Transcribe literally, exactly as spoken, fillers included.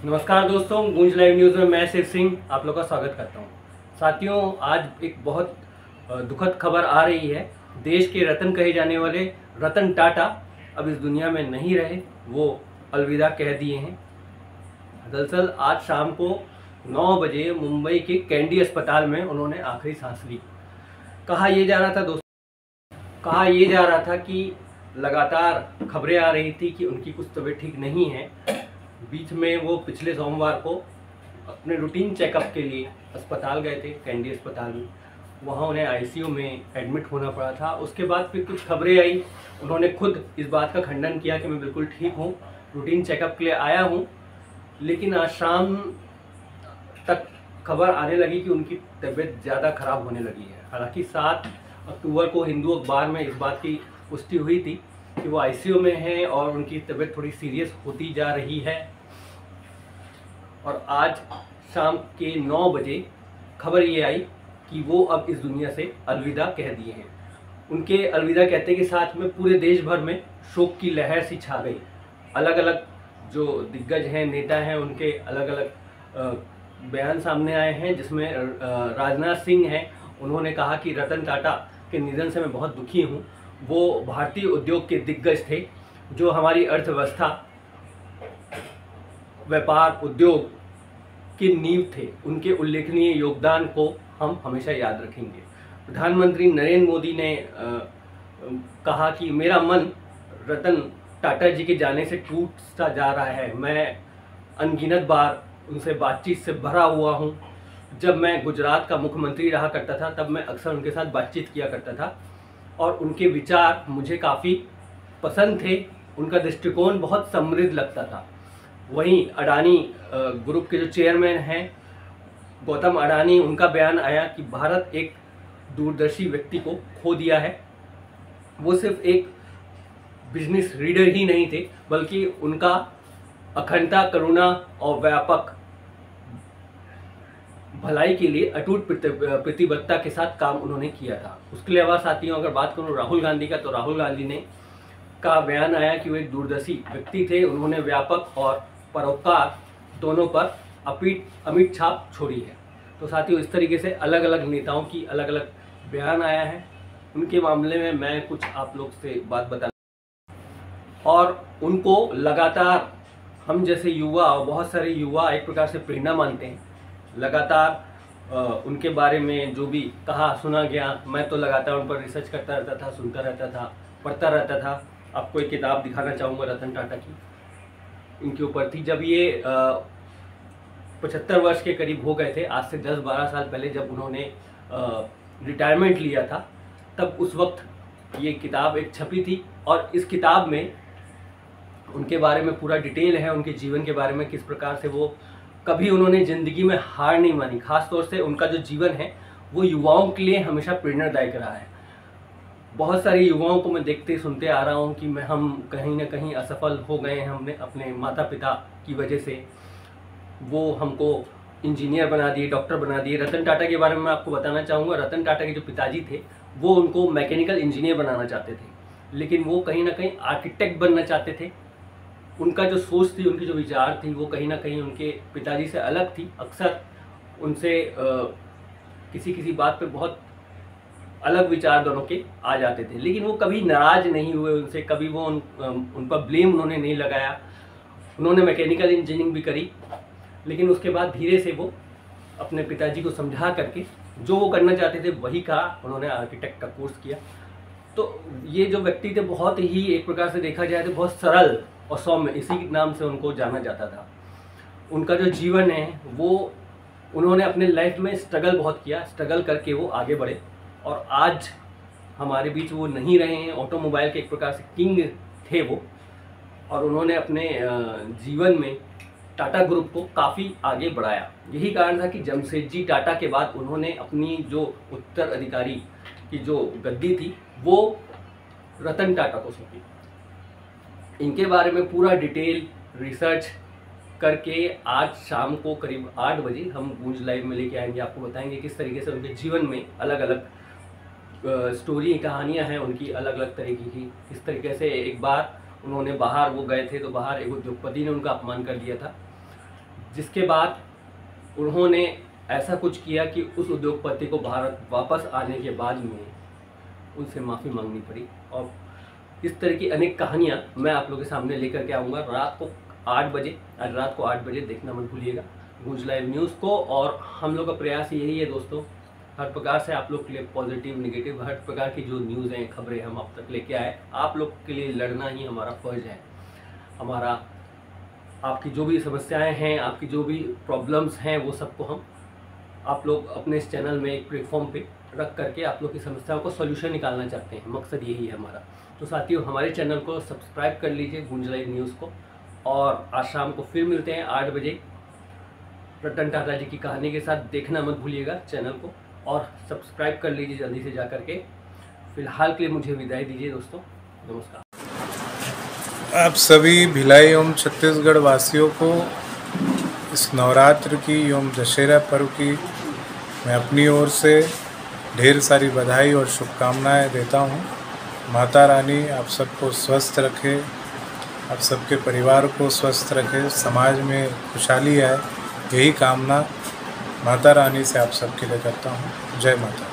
नमस्कार दोस्तों, गूंज लाइव न्यूज़ में मैं शिव सिंह आप लोग का स्वागत करता हूं। साथियों, आज एक बहुत दुखद खबर आ रही है। देश के रतन कहे जाने वाले रतन टाटा अब इस दुनिया में नहीं रहे, वो अलविदा कह दिए हैं। दरअसल आज शाम को नौ बजे मुंबई के कैंडी अस्पताल में उन्होंने आखिरी सांस ली। कहा यह जा रहा था दोस्तों कहा यह जा रहा था कि लगातार खबरें आ रही थी कि उनकी कुछ तबीयत ठीक नहीं है। बीच में वो पिछले सोमवार को अपने रूटीन चेकअप के लिए अस्पताल गए थे, कैंडी अस्पताल में। वहाँ उन्हें आईसीयू में एडमिट होना पड़ा था। उसके बाद फिर कुछ खबरें आई, उन्होंने खुद इस बात का खंडन किया कि मैं बिल्कुल ठीक हूँ, रूटीन चेकअप के लिए आया हूँ। लेकिन आज शाम तक खबर आने लगी कि उनकी तबीयत ज़्यादा खराब होने लगी है। हालांकि सात अक्टूबर को हिंदू अखबार में इस बात की पुष्टि हुई थी कि वो आईसीयू में हैं और उनकी तबीयत थोड़ी सीरियस होती जा रही है। और आज शाम के नौ बजे खबर ये आई कि वो अब इस दुनिया से अलविदा कह दिए हैं। उनके अलविदा कहते के साथ में पूरे देश भर में शोक की लहर सी छा गई। अलग अलग जो दिग्गज हैं, नेता हैं, उनके अलग अलग बयान सामने आए हैं, जिसमें राजनाथ सिंह हैं। उन्होंने कहा कि रतन टाटा के निधन से मैं बहुत दुखी हूँ। वो भारतीय उद्योग के दिग्गज थे, जो हमारी अर्थव्यवस्था, व्यापार, उद्योग की नींव थे। उनके उल्लेखनीय योगदान को हम हमेशा याद रखेंगे। प्रधानमंत्री नरेंद्र मोदी ने आ, कहा कि मेरा मन रतन टाटा जी के जाने से टूटता जा रहा है। मैं अनगिनत बार उनसे बातचीत से भरा हुआ हूँ। जब मैं गुजरात का मुख्यमंत्री रहा करता था तब मैं अक्सर उनके साथ बातचीत किया करता था और उनके विचार मुझे काफ़ी पसंद थे। उनका दृष्टिकोण बहुत समृद्ध लगता था। वहीं अडानी ग्रुप के जो चेयरमैन हैं गौतम अडानी, उनका बयान आया कि भारत एक दूरदर्शी व्यक्ति को खो दिया है। वो सिर्फ एक बिजनेस रीडर ही नहीं थे, बल्कि उनका अखंडता, करुणा और व्यापक भलाई के लिए अटूट प्रतिबद्धता के साथ काम उन्होंने किया था। उसके अलावा साथियों, अगर बात करूं राहुल गांधी का, तो राहुल गांधी ने का बयान आया कि वो एक दूरदर्शी व्यक्ति थे। उन्होंने व्यापक और परोपकार दोनों पर अपिट अमिट छाप छोड़ी है। तो साथियों, इस तरीके से अलग अलग नेताओं की अलग अलग बयान आया है। उनके मामले में मैं कुछ आप लोग से बात बता और उनको लगातार हम जैसे युवा और बहुत सारे युवा एक प्रकार से प्रेरणा मानते हैं। लगातार उनके बारे में जो भी कहा सुना गया, मैं तो लगातार उन पर रिसर्च करता रहता था, सुनता रहता था, पढ़ता रहता था। आपको एक किताब दिखाना चाहूँगा रतन टाटा की, इनके ऊपर थी। जब ये पचहत्तर वर्ष के करीब हो गए थे, आज से दस बारह साल पहले जब उन्होंने रिटायरमेंट लिया था, तब उस वक्त ये किताब एक छपी थी। और इस किताब में उनके बारे में पूरा डिटेल है, उनके जीवन के बारे में, किस प्रकार से वो कभी उन्होंने ज़िंदगी में हार नहीं मानी। खास तौर से उनका जो जीवन है वो युवाओं के लिए हमेशा प्रेरणादायक रहा है। बहुत सारे युवाओं को मैं देखते सुनते आ रहा हूँ कि मैं हम कहीं ना कहीं असफल हो गए हैं। हमने अपने माता पिता की वजह से, वो हमको इंजीनियर बना दिए, डॉक्टर बना दिए। रतन टाटा के बारे में मैं आपको बताना चाहूँगा, रतन टाटा के जो पिताजी थे वो उनको मैकेनिकल इंजीनियर बनाना चाहते थे, लेकिन वो कहीं ना कहीं आर्किटेक्ट बनना चाहते थे। उनका जो सोच थी, उनकी जो विचार थी, वो कहीं ना कहीं उनके पिताजी से अलग थी। अक्सर उनसे आ, किसी किसी बात पे बहुत अलग विचार दोनों के आ जाते थे, लेकिन वो कभी नाराज नहीं हुए उनसे, कभी वो उन उन पर ब्लेम उन्होंने नहीं लगाया। उन्होंने मैकेनिकल इंजीनियरिंग भी करी, लेकिन उसके बाद धीरे से वो अपने पिताजी को समझा करके जो वो करना चाहते थे वही कहा। उन्होंने आर्किटेक्ट का कोर्स किया। तो ये जो व्यक्ति थे बहुत ही, एक प्रकार से देखा जाए तो बहुत सरल और सौम्य, इसी नाम से उनको जाना जाता था। उनका जो जीवन है वो, उन्होंने अपने लाइफ में स्ट्रगल बहुत किया, स्ट्रगल करके वो आगे बढ़े और आज हमारे बीच वो नहीं रहे हैं। ऑटोमोबाइल के एक प्रकार से किंग थे वो, और उन्होंने अपने जीवन में टाटा ग्रुप को काफ़ी आगे बढ़ाया। यही कारण था कि जमशेदजी टाटा के बाद उन्होंने अपनी जो उत्तराधिकारी की जो गद्दी थी वो रतन टाटा को सौंपी। इनके बारे में पूरा डिटेल रिसर्च करके आज शाम को करीब आठ बजे हम गूंज लाइव में लेके आएंगे। आपको बताएंगे किस तरीके से उनके जीवन में अलग अलग स्टोरी, कहानियां हैं उनकी अलग अलग तरीके की। किस तरीके से एक बार उन्होंने बाहर वो गए थे, तो बाहर एक उद्योगपति ने उनका अपमान कर दिया था। जिसके बाद उन्होंने ऐसा कुछ किया कि उस उद्योगपति को भारत वापस आने के बाद में उनसे माफ़ी मांगनी पड़ी। और इस तरह की अनेक कहानियाँ मैं आप लोगों के सामने लेकर के आऊँगा रात को आठ बजे। आज रात को आठ बजे देखना मत भूलिएगा गूंज लाइव न्यूज़ को। और हम लोग का प्रयास यही है दोस्तों, हर प्रकार से आप लोग के लिए पॉजिटिव नेगेटिव हर प्रकार की जो न्यूज़ हैं खबरें हम आप तक लेके आए। आप लोग के लिए लड़ना ही हमारा फर्ज है। हमारा आपकी जो भी समस्याएं हैं, आपकी जो भी प्रॉब्लम्स हैं, वो सबको हम आप लोग अपने इस चैनल में एक प्लेटफॉर्म पे रख करके आप लोग की समस्याओं को सॉल्यूशन निकालना चाहते हैं। मकसद यही है हमारा। तो साथियों, हमारे चैनल को सब्सक्राइब कर लीजिए गूंज लाइव न्यूज़ को। और आज शाम को फिर मिलते हैं आठ बजे रतन टाटा जी की कहानी के साथ। देखना मत भूलिएगा चैनल को और सब्सक्राइब कर लीजिए जल्दी से जा करके। फिलहाल के लिए मुझे विदाई दीजिए दोस्तों, नमस्कार। आप सभी भिलाई एवं छत्तीसगढ़ वासियों को इस नवरात्र की एवं दशहरा पर्व की मैं अपनी ओर से ढेर सारी बधाई और शुभकामनाएं देता हूं। माता रानी आप सबको स्वस्थ रखे, आप सबके परिवार को स्वस्थ रखे, समाज में खुशहाली आए, यही कामना माता रानी से आप सबके लिए करता हूं। जय माता।